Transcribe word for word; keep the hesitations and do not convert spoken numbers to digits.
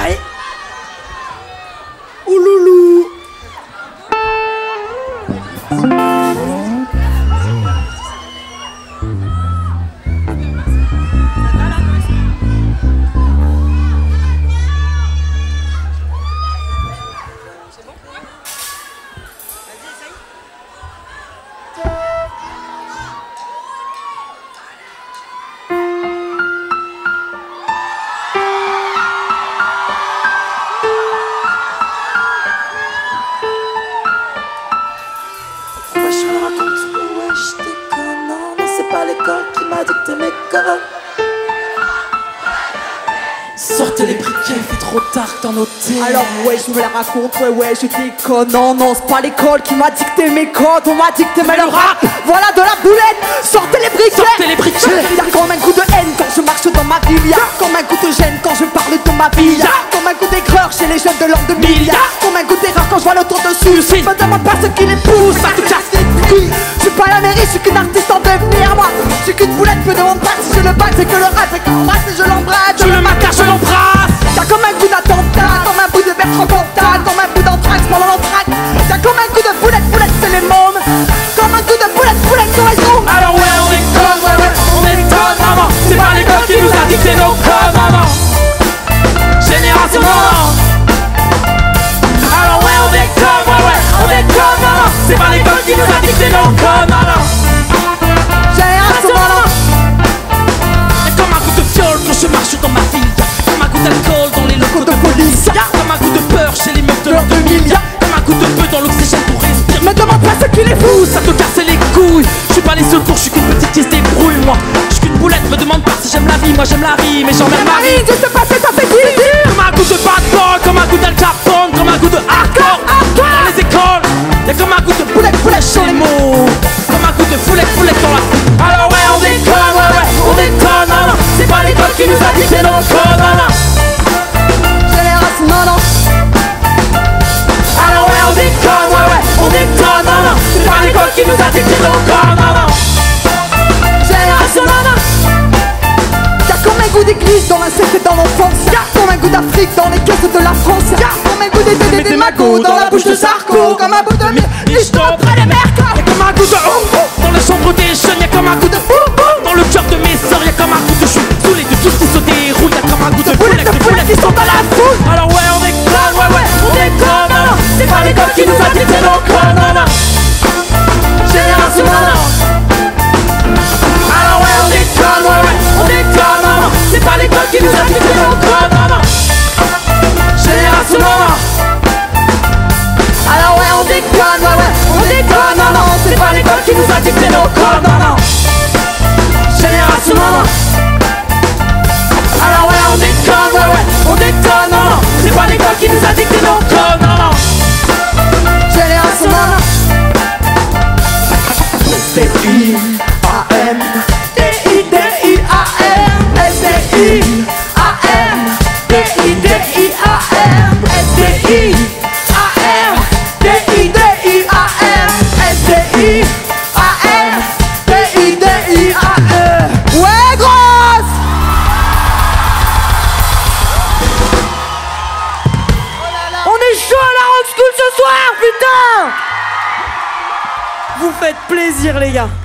Allez. Ouloulou. L'école qui m'a dicté mes codes. Sortez les briquets, il fait trop tard dans nos thés. Alors ouais, je me la raconte, ouais ouais, je déconne. Non non, c'est pas l'école qui m'a dicté mes codes. On m'a dicté mais le rap, voilà de la boulette. Sortez les briquets, sortez les briquets. Y'a comme un coup de haine quand je marche dans ma ville. Y'a comme un coup de gêne quand je parle de ma vie. Y'a comme un coup d'aigreur chez les jeunes de l'an deux mille. Y'a comme un coup d'erreur quand je vois le tour dessus. Je me demande pas ce qui les pousse, ça te casse les couilles. Je suis pas la mairie, je suis qu'une artiste en devenir. Moi, je suis qu'une boulette, me demande pas si je le bats. C'est que le rap, c'est que l'embrasse et je l'embrasse. Je le macache, je l'embrasse. Y'a comme un coup d'attentat, comme un bout de Bertrand Cantal, comme un bout d'anthrax pendant l'entraque. Y'a comme un coup de boulette, boulette, c'est les mômes. Comme un coup de boulette, boulette, sur les ondes. Alors ouais, on déconne, ouais, ouais, on déconne, maman. C'est pas l'école qui nous a dicté nos codes, maman. Génération maman. Alors ouais, on déconne, ouais, ouais, on déconne, maman. C'est pas l'école qui nous a dicté nos codes, maman. Génération maman. Y'a comme un coup de fiole quand je marche dans ma ville. Comme un coup d'alcool dans les locaux de police. Y'a comme un coup de peur chez les meufs de l'an deux mille. Y'a comme un coup de feu dans l'oxygène pour respirer. Me demande pas ce qu'il est fou, Ça te casse les couilles. Je suis pas les secours, je suis qu'une petite qui se débrouille. Moi, je suis qu'une boulette, me demande pas si j'aime la vie. Moi j'aime la vie, mais j'en aime la vie. Marine, je sais pas si ça fait dire. Comme un coup de bad boy, comme un coup d'Al Capone, comme un coup de hardcore. Dans les écoles, y'a comme un coup de boulette, boulette chez les mots. Comme un coup de foulette, foulette dans la. Alors ouais, on déconne, ouais, ouais, on déconne, non, non. C'est pas l'école qui nous a dicté nos codes, non, non. Génération non non. Alors ouais, on déconne, ouais, ouais, on déconne, non, non. C'est pas l'école qui nous a dicté nos codes, non, non. Génération non non. Y'a comme un goût d'église dans l'inceste et dans l'enfance. Y'a comme un goût d'Afrique dans les caisses de la France. Y'a comme un goût des des magots dans la bouche de Sarko. Comme un bout de michto près des mercats. Y'a comme un goût de oh, dans les chambres des jeunes, y'a comme un goût de oh, oh, dans le cœur de mes sœurs, y'a comme un goût de chou. Sous les deux, tout ce qui se déroule, y'a comme un goût de boulettes de boulettes qui sont dans la foule. Alors ouais, on déconne, ouais, ouais, on déconne, non, non. C'est pas l'école qui nous a dicté nos codes, non, non. Génération, non, non. Alors ouais, on déconne, ouais, ouais, on déconne, non, non. C'est pas l'école qui nous a dicté nos codes, non, non. Génération, non, non. Alors ouais, on déconne, ouais, ouais, on déconne, non, non. C'est pas l'école qui nous a dicté nos codes, non, non. Génération, non, non. Alors ouais, on déconne, ouais, ouais, on déconne, non, non. C'est pas l'école qui nous a dicté nos codes, non, non. Génération non non. S D I A M D I D I A M S D I A M D I D I A M S D I A M D I D I A M S D I A M D I D I A M. Ouais grosse. On est chaud à la rock school ce soir, putain. Vous faites plaisir les gars.